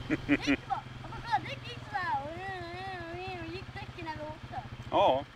Däck gick sådär och gick däcken när vi åkte. Ja.